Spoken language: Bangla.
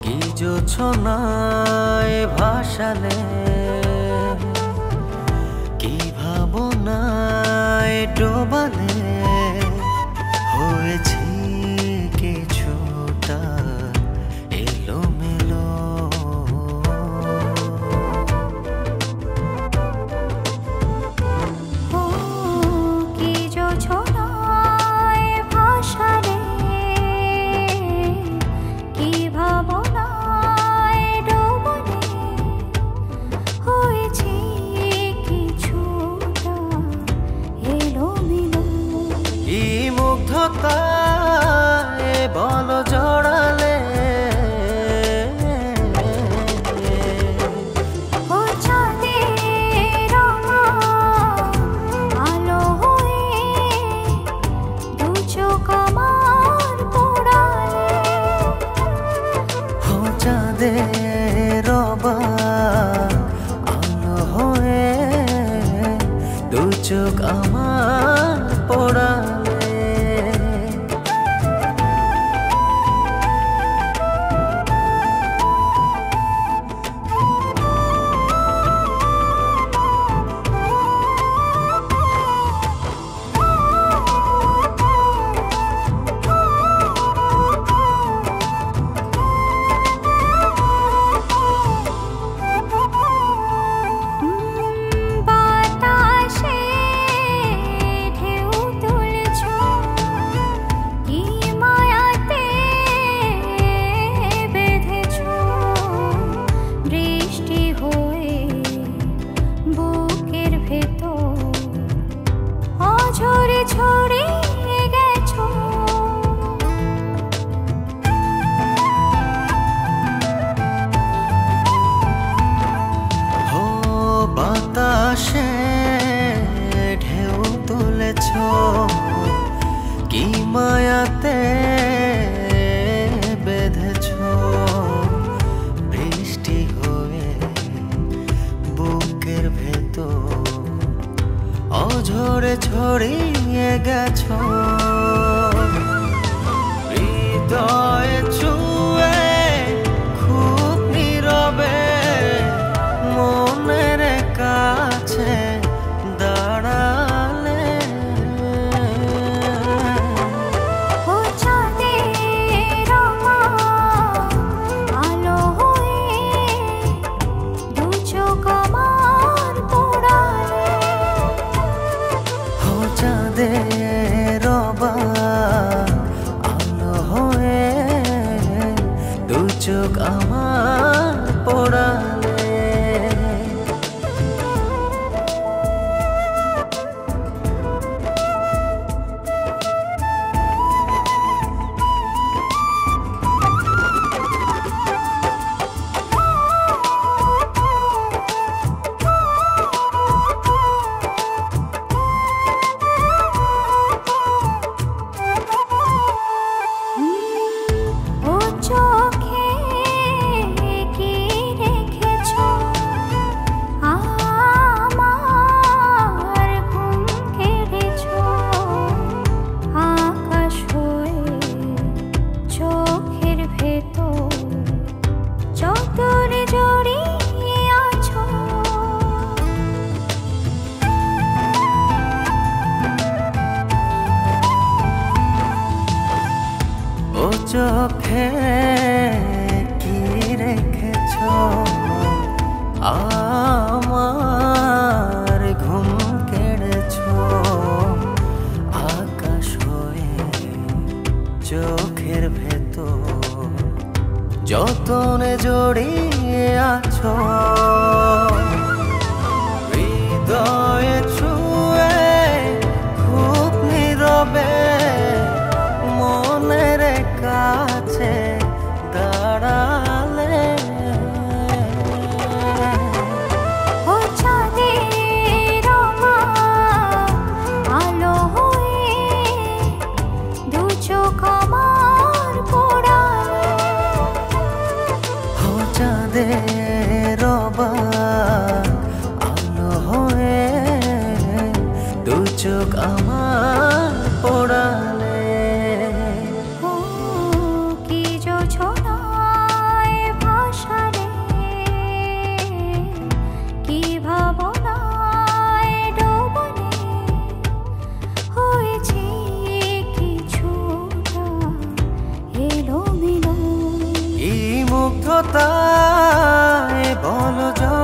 কি জোছনায় ভাসালে, কি ভাবনায় ডোবালে, হয়েছি কিছুটা এলোমেলো। কি জোছনায় ভাসালে, কি ভাবনায় ডোবালে, হয়েছে কিছুটা এলোমেলো। কি মুগ্ধতায় বল জড়ালে, ও চাঁদের আলো হয়ে দু চোখ আমার পোড়ালে। ও চাঁদের আলো হয়ে দু চোখ আমার পোড়ালে। বাতাসে ঢেউ তুলছ, কি মায়াতে বেঁধেছ, বৃষ্টি হয়ে বুকের ভেতর অঝরে ছড়িয়ে গেছ। ও বাতাসে ঢেউ তুলেছ, কি মায়াতে বেঁধেছ, বৃষ্টি হয়ে বুকের ভেতর অঝরে ছড়িয়ে গেছ। হৃদয়ে ছুঁয়ে খুব নীরবে মনের কাছে দাঁড়ালে। ও চাঁদের আলো হয়ে দু চোখ আমার পোড়ালে। ও চাঁদের আলো হয়ে দু চোখ আমার পোড়ালে। ও চোখে কি রেখেছ, আমার ঘুম কেড়েছ, আকাশ হয়ে চোখের ভেতর যতনে জড়িয়ে আছো। ও চোখে কি রেখেছ, আমার ঘুম কেড়েছ, আকাশ হয়ে চোখের ভেতর যতনে জড়িয়ে আছো। হৃদয়ে ছুঁয়ে খুব নীরবে মনের কাছে দাঁড়ালে। ও চাঁদের আলো হয়ে দু চোখ আমার পোড়ালে। ও চাঁদের আলো হয়ে দু চোখ আমার পোড়ালে। ও কি জোছনায় মুগ্ধতায় বলো